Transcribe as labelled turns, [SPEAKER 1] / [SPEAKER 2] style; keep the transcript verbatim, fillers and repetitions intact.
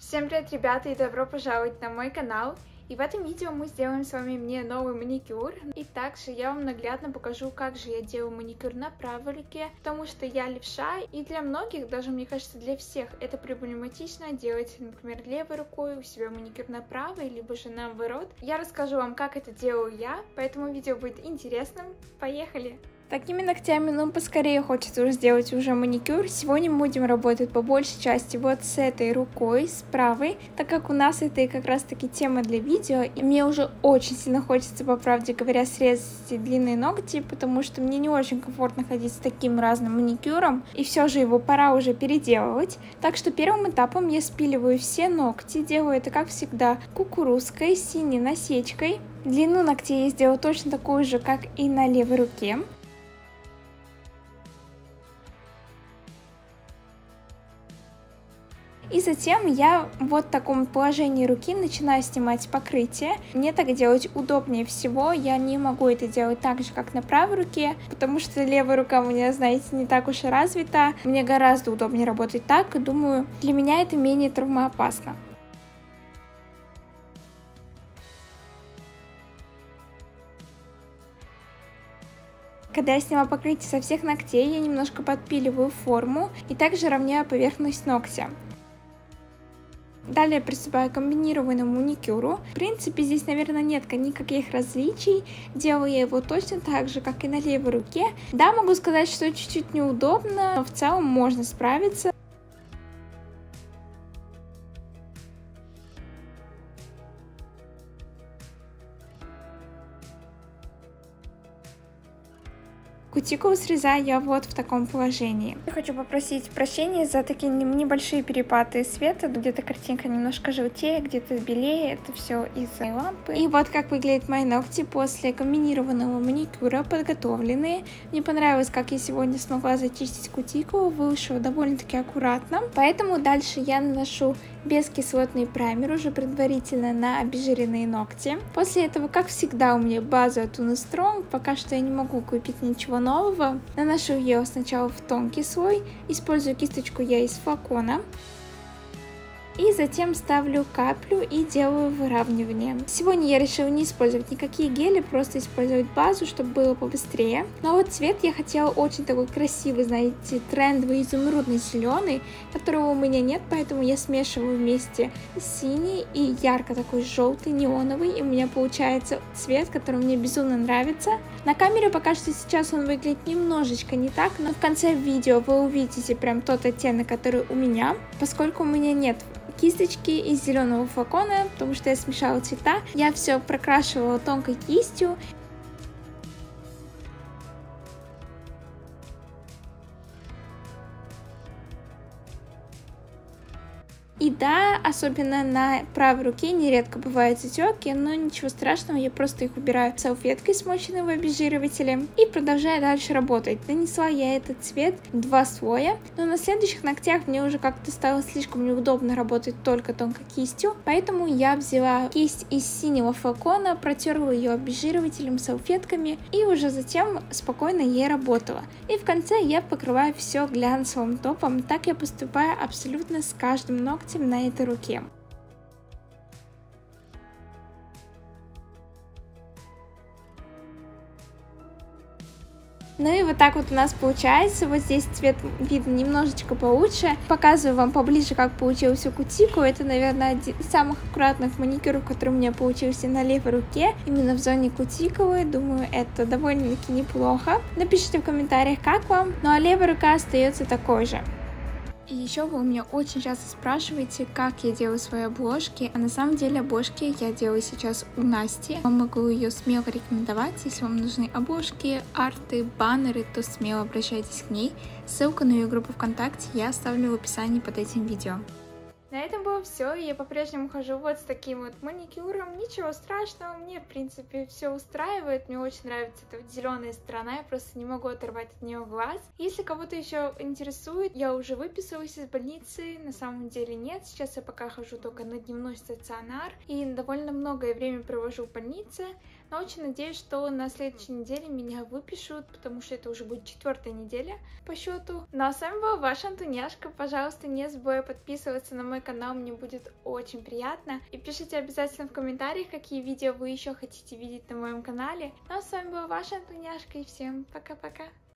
[SPEAKER 1] Всем привет, ребята, и добро пожаловать на мой канал. И в этом видео мы сделаем с вами мне новый маникюр. И также я вам наглядно покажу, как же я делаю маникюр на правой руке, потому что я левша, и для многих, даже мне кажется, для всех, это проблематично делать, например, левой рукой у себя маникюр на правой, либо же наоборот. Я расскажу вам, как это делаю я, поэтому видео будет интересным. Поехали! Такими ногтями, ну, поскорее хочется уже сделать уже маникюр. Сегодня мы будем работать по большей части вот с этой рукой, с правой, так как у нас это и как раз таки тема для видео, и мне уже очень сильно хочется, по правде говоря, срезать длинные ногти, потому что мне не очень комфортно ходить с таким разным маникюром, и все же его пора уже переделывать. Так что первым этапом я спиливаю все ногти, делаю это, как всегда, кукурузкой, синей насечкой. Длину ногтей я сделаю точно такую же, как и на левой руке. И затем я вот в таком положении руки начинаю снимать покрытие. Мне так делать удобнее всего, я не могу это делать так же, как на правой руке, потому что левая рука у меня, знаете, не так уж и развита. Мне гораздо удобнее работать так, и думаю, для меня это менее травмоопасно. Когда я сняла покрытие со всех ногтей, я немножко подпиливаю форму и также равняю поверхность ногтя. Далее приступаю к комбинированному маникюру. В принципе, здесь, наверное, нет никаких различий. Делаю я его точно так же, как и на левой руке. Да, могу сказать, что чуть-чуть неудобно, но в целом можно справиться. Кутикулу срезаю я вот в таком положении. Я хочу попросить прощения за такие небольшие перепады света. Где-то картинка немножко желтее, где-то белее. Это все из-за лампы. И вот как выглядят мои ногти после комбинированного маникюра, подготовленные. Мне понравилось, как я сегодня смогла зачистить кутикулу. Вышло довольно-таки аккуратно. Поэтому дальше я наношу бескислотный праймер уже предварительно на обезжиренные ногти. После этого, как всегда, у меня база от Uno Strong. Пока что я не могу купить ничего нового. Наношу ее сначала в тонкий слой. Использую кисточку я из флакона. И затем ставлю каплю и делаю выравнивание. Сегодня я решила не использовать никакие гели, просто использовать базу, чтобы было побыстрее. Но вот цвет я хотела очень такой красивый, знаете, трендовый изумрудный зеленый, которого у меня нет, поэтому я смешиваю вместе синий и ярко такой желтый, неоновый, и у меня получается цвет, который мне безумно нравится. На камере пока что сейчас он выглядит немножечко не так, но в конце видео вы увидите прям тот оттенок, который у меня, поскольку у меня нет кисточки из зеленого флакона, потому что я смешала цвета. Я все прокрашивала тонкой кистью. И да, особенно на правой руке нередко бывают затеки, но ничего страшного, я просто их убираю салфеткой, смоченной в обезжиривателе, и продолжаю дальше работать. Нанесла я этот цвет в два слоя, но на следующих ногтях мне уже как-то стало слишком неудобно работать только тонкой кистью, поэтому я взяла кисть из синего флакона, протерла ее обезжиривателем, салфетками, и уже затем спокойно ей работала. И в конце я покрываю все глянцевым топом, так я поступаю абсолютно с каждым ногтем на этой руке. Ну и вот так вот у нас получается. Вот здесь цвет видно немножечко получше. Показываю вам поближе, как получилось у кутикулы. Это, наверное, один из самых аккуратных маникюров, который у меня получился на левой руке. Именно в зоне кутикулы. Думаю, это довольно-таки неплохо. Напишите в комментариях, как вам. Ну а левая рука остается такой же. И еще вы у меня очень часто спрашиваете, как я делаю свои обложки, а на самом деле обложки я делаю сейчас у Насти. Я могу ее смело рекомендовать, если вам нужны обложки, арты, баннеры, то смело обращайтесь к ней. Ссылку на ее группу ВКонтакте я оставлю в описании под этим видео. На этом было все. Я по-прежнему хожу вот с таким вот маникюром. Ничего страшного, мне в принципе все устраивает. Мне очень нравится эта вот зеленая сторона, я просто не могу оторвать от нее глаз. Если кого-то еще интересует, я уже выписалась из больницы, на самом деле нет. Сейчас я пока хожу только на дневной стационар и довольно многое время провожу в больнице. Но очень надеюсь, что на следующей неделе меня выпишут, потому что это уже будет четвертая неделя по счету. Ну а с вами была ваша Антоняшка. Пожалуйста, не забывай подписываться на мой канал, мне будет очень приятно. И пишите обязательно в комментариях, какие видео вы еще хотите видеть на моем канале. Ну а с вами была ваша Антоняшка, и всем пока-пока.